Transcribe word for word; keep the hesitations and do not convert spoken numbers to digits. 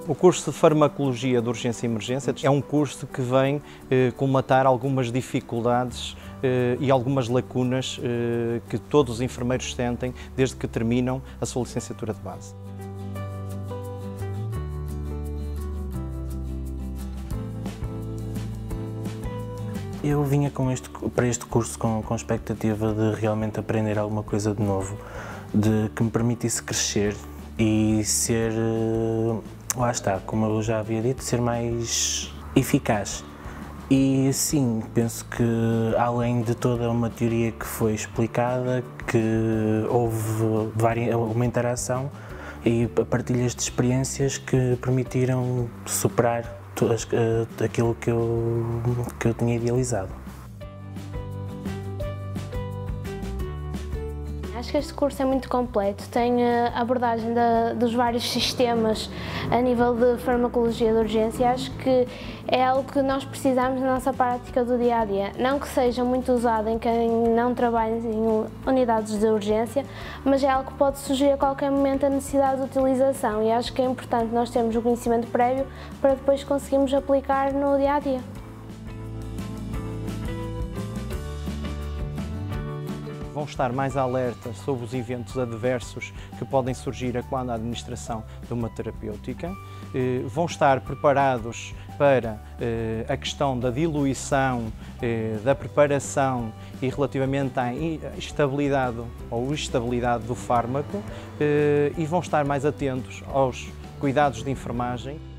O curso de Farmacologia de Urgência e Emergência é um curso que vem eh, colmatar algumas dificuldades eh, e algumas lacunas eh, que todos os enfermeiros sentem desde que terminam a sua licenciatura de base. Eu vinha com este, para este curso com, com a expectativa de realmente aprender alguma coisa de novo, de que me permitisse crescer e ser, lá está, como eu já havia dito, ser mais eficaz. E sim, penso que além de toda uma teoria que foi explicada, que houve uma interação e partilhas de experiências que permitiram superar aquilo que eu, que eu tinha idealizado. Acho que este curso é muito completo, tem a abordagem da, dos vários sistemas a nível de farmacologia de urgência. Acho que é algo que nós precisamos na nossa prática do dia a dia. Não que seja muito usado em quem não trabalha em unidades de urgência, mas é algo que pode surgir a qualquer momento a necessidade de utilização, e acho que é importante nós termos o conhecimento prévio para depois conseguirmos aplicar no dia a dia. Vão estar mais alertas sobre os eventos adversos que podem surgir quando a administração de uma terapêutica, vão estar preparados para a questão da diluição, da preparação e relativamente à estabilidade ou estabilidade do fármaco, e vão estar mais atentos aos cuidados de enfermagem.